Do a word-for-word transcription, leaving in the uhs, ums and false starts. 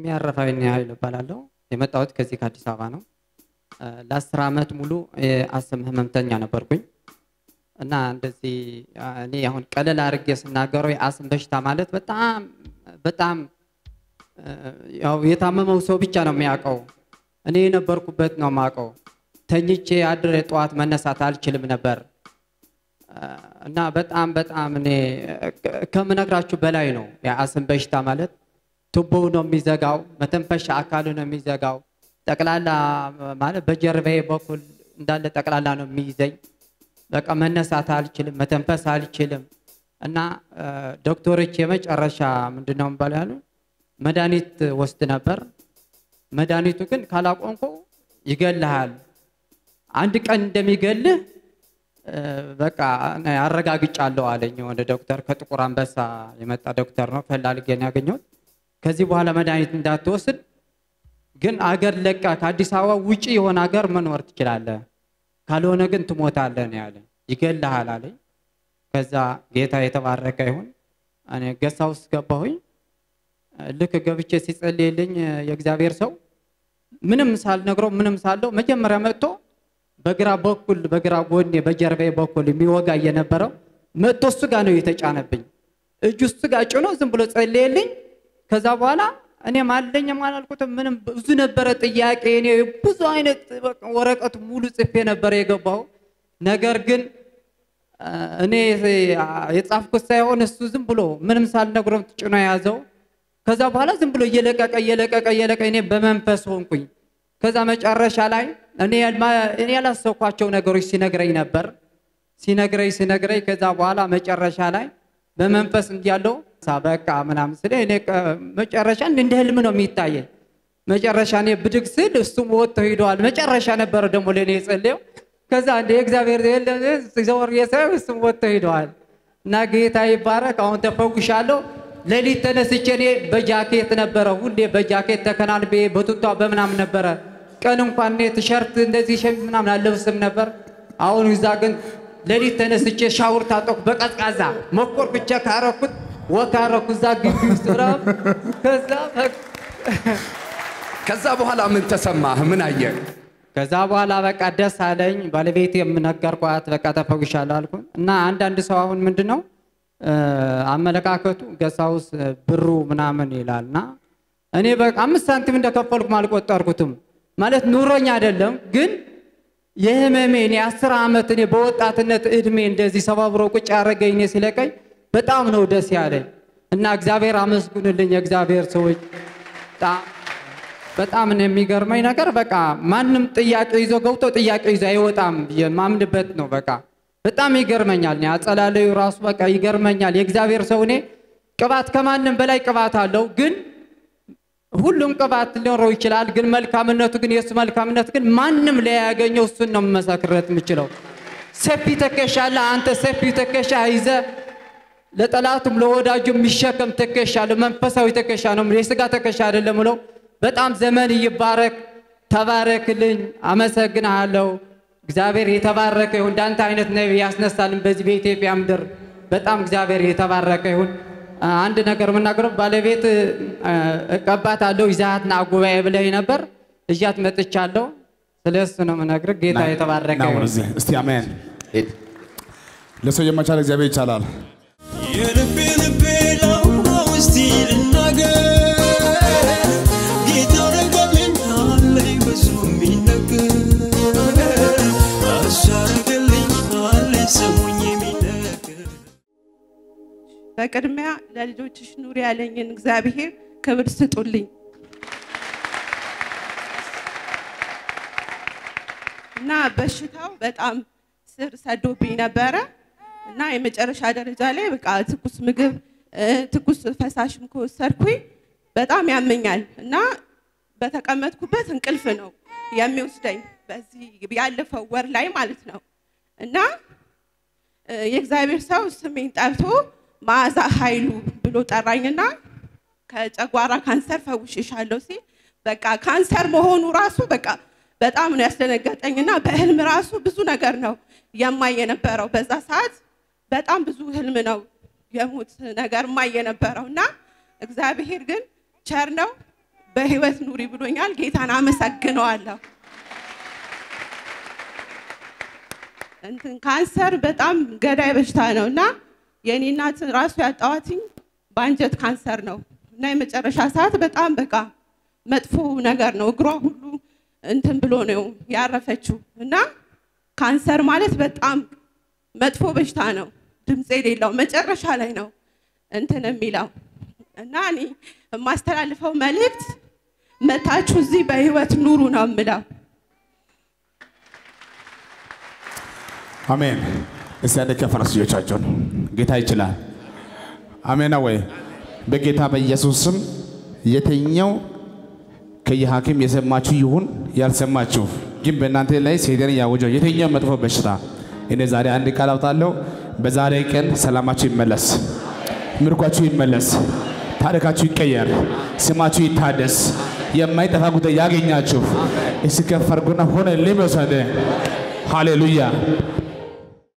ያረፋይኝ ኃይል ባላለው የመጣሁት ከዚህ ከአዲስ አበባ ነው ለ10 አመት ሙሉ አስም ህመምተኛ ነበርኩኝ እና እንደዚህ እኔ አሁን ቀለል አድርጌ ስናገረው የአስም በሽታ ማለት በጣም በጣም ያው የታመመው ሰው ብቻ ነው የሚያውቀው እኔ የነበርኩበት ነው ማውቀው ተኝቼ አድሬ ጧት መነሳት አልችልም ነበር እና በጣም በጣም እኔ ከመነግራችሁ በላይ ነው የአስም በሽታ ማለት ቱቦው ነው የሚዘጋው መተንፈሻ አካሉ ነው የሚዘጋው ጠቅላላ ማለት በጀርባዬ በኩል እንዳለ ጠቅላላ ነው የሚይዘኝ በቃ መነሳት አልችልም መተንፈስ አልችልም እና ዶክተሮች የመጨረሻ ምንድነው ባላሉ መድኃኒት ወስድ ነበር መድኃኒቱ ግን ካላቆንኩ ይገለሃል አንድ ቀን እንደሚገልህ በቃ አረጋግጫለሁ አለኝ ወደ ዶክተር ከጥቁር አንበሳ የመጣ ዶክተር ነው ፈላልገኝ ያገኘው ከዚህ በኋላ መድኃኒት እንዳትወስድ ግን አገር ለቃ ከአዲስ አበባ ውጪ የሆነ አገር መኖር ትችላለህ ካልሆነ ግን ትሞታለህ ነው ያለ ይገለሃል አለኝ ከዛ ጌታ የተባረከ ይሁን እኔ ገሳውስ ገባሁኝ ልክ ገብቼ ሲጸልይልኝ የእግዚአብሔር ሰው ምንም ሳልነግረው ምንም ሳለው መጀመሪያ መጥቶ በግራ በኩል በግራ ጎኔ በጀርባዬ በኩል የሚወጋ የነበረው መጥቶ እሱ ጋር ነው የተጫነብኝ እጁ እሱ ጋር ጭኖ ዝም ብሎ ጸልይልኝ ከዛ በኋላ እኔ ማለኝ ማላልኩት ምንም ብዙ ነበር ጥያቄ እኔ ብዙ አይነት ወረቀት ሙሉ ጽፌ ነበር የገባው ነገር ግን እኔ የጻፍኩት ሳይሆን እሱ ዝም ብሎ ምንም ሳልነግረው ጭኖ ያዘው ከዛ በኋላ ዝም ብሎ እየለቀቀ እየለቀቀ እየለቀቀ እኔ በመንፈስ ሆንኩኝ ከዛ መጨረሻ ላይ እኔ እኔ ያላሰብኳቸው ነገሮች ሲነግረኝ ነበር ሲነግረኝ ሲነግረኝ ከዛ በኋላ መጨረሻ ላይ በመንፈስ እንዲያለው ሳበቃ ምናምን ስለ እኔ መጨረሻ እንደ ህልም ነው የሚታየኝ መጨረሻ እኔ ብድግ ስል እሱም ወጥቶ ሄዷል መጨረሻ ነበር ደግሞ ለኔ የጸለየው ከዛ እንደ እግዚአብሔር ዘወር የሰው እሱም ወጥቶ ሄዷል እና ጌታ ይባረክ አሁን ተፈውሻለሁ ለሊት ተነስቼ እኔ በጃኬት ነበር ሁሌ በጃኬት ተከናንቤ በቱታ በመናም ነበር ቀን እንኳን እኔ ቲሸርት እንደዚህ ሸሚዝ ምናምን አለብስም ነበር አሁን ይዛ ግን ለሊት ተነስቼ ሻወር ታጠቁ በቀዝቃዛ መቆር ብቻ ካረኩት ወካረኩ ዛ ግቢ ውስጥ ራፍ ከዛ ከዛ በኋላ ምን ተሰማህ ምን አየህ ከዛ በኋላ በቃ ደስ አለኝ ባለቤቴ የምነገርኳት በቃ ተፈውሻለሁ አልኩ እና አንድ አንድ ሰው አሁን ምንድነው አመለካከቱ ገሳውስ ብሩ ምናምን ይላልና እኔ በቃ አምስት ሳንቲም እንደከፈልኩ ማልቆጠርኩትም ማለት ኑሮኛ አይደለም ግን የህመሜን የ10 አመት እኔ በወጣትነት እድሜ እንደዚህ ሰባብሮ ቁጭ ያረገኝ ሲለቀኝ በጣም ነው ደስ ያለኝ እና እግዚአብሔር አመስግኑልኝ እግዚአብሔር ሰዎች በጣም ነው የሚገርመኝ ነገር በቃ ማንንም ጥያቄ ይዞ ገብቶ ጥያቄ ይዞ አይወጣም የማምንበት ነው በቃ በጣም ይገርመኛል ነው አጸላለዩ ራሱ በቃ ይገርመኛል የእግዚአብሔር ሰው እኔ ቅባት ከማንንም በላይ ቅባት አለው ግን ሁሉም ቅባት ሊኖረው ይችላል ግን መልካምነቱ ግን የሱ መልካምነት ግን ማንንም ላይ ያገኘው እሱን ነው መሰክረት የምችለው ሰፊ ተከሻለ አንተ ሰፊ ተከሻ ይዘ ለጠላቱም ለወዳጁም የሚሸከም ተከሻ ለመንፈሳዊ ተከሻ ነው የስጋ ተከሻ አይደለም ነው በጣም ዘመን ይባረክ ተባረክልኝ አመሰግናለሁ እግዚአብሔር የተባረከ ይሁን ዳንተ አይነት ነብይ ያስነሳልን በዚህ በኢትዮጵያ ምድር በጣም እግዚአብሔር የተባረከ ይሁን አንድ ነገር ምናገረው ባለቤት እቀባታለሁ ይዛትና ጉባኤ ብለኝ ነበር እጃት መጥቻለሁ ስለሱ ነው ምናገር ጌታ የተባረከ ይሁን እስቲ አሜን ለሰው የማይቻል እግዚአብሔር ይቻላል የልቤ ልቤ ነው እስቲ ልናገር ጌታ ረጋልኝ አለኝ ብዙ የሚነገር አሻረገልኝ አለኝ ሰሙኝ የሚነገር በቅድሚያ ለልጆችሽ ኑር ያለኝን እግዚአብሔር ክብር ስጡልኝ እና በሽታው በጣም ስር ሰዶብኝ ነበረ እና የመጨረሻ ደረጃ ላይ በቃ ትኩስ ምግብ ትኩስ ፈሳሽም ከወሰድኩኝ በጣም ያመኛል እና በተቀመጥኩበት እንቅልፍ ነው የሚወስደኝ በዚህ ያለፈው ወር ላይ ማለት ነው እና የእግዚአብሔር ሰው ስሜን ጠርቶ ማዛ ኃይሉ ብሎ ጠራኝና ከጨጓራ ካንሰር ፈውሽሻለሁ ሲል በቃ ካንሰር መሆኑ ራሱ በቃ በጣም ነው ያስደነገጠኝና በህልም ራሱ ብዙ ነገር ነው የማየ ነበረው በዛ ሰዓት በጣም ብዙ ህልም ነው የሞት ነገር ማየ ነበረውና እግዚአብሔር ግን ቸር ነው በህይወት ኑሪ ብሎኛል ጌታን አመሰግነዋለሁ እንትን ካንሰር በጣም ገዳይ በሽታ ነውና የኔ እናት ራሱ ያጣዋትኝ ባንጀት ካንሰር ነው እና የመጨረሻ ሰዓት በጣም በቃ መጥፎ ነገር ነው እግሯ ሁሉ እንትን ብሎ ነው ያረፈችው እና ካንሰር ማለት በጣም መጥፎ በሽታ ነው ድምጽ የሌለው መጨረሻ ላይ ነው እንትን የሚለው እና እኔ ማስተላልፈው መልእክት መታችሁ እዚህ በህይወት ኑሩ ነው የምለው አሜን እስያደ ከፈረስዮቻቸው ጌታ ይችላል አሜን ወይ በጌታ በኢየሱስ ስም የተኛው ከየሐኪም የሰማችሁ ይሁን ያልሰማችሁ ግን በእናንተ ላይ ሰይጣን ያወጀው የተኛው መጥፎ በሽታ እኔ ዛሬ አንድ ቃል አውጣለሁ በዛሬ ቀን ሰላማችሁ ይመለስ ምርኳችሁ ይመለስ ታሪካችሁ ይቀየር ስማችሁ ይታደስ የማይጠፋ ጉዳይ ያገኛችሁ እስከ ፈርጉና ሆነ ለመሰደ ሃሌሉያ